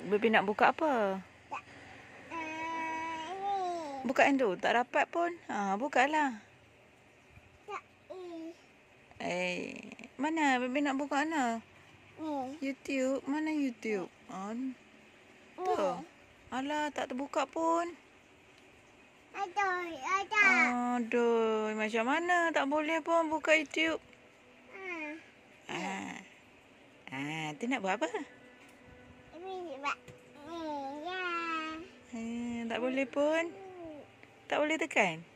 Baby nak buka apa? Ni. Buka yang tu. Tak dapat pun. Bukalah. Mana? Baby nak buka mana? Ni. YouTube. Mana YouTube? Tu. Alah, tak terbuka pun. Aduh, macam mana? Tak boleh pun buka YouTube. Tu nak buat apa? Tak boleh pun. Tak boleh tekan.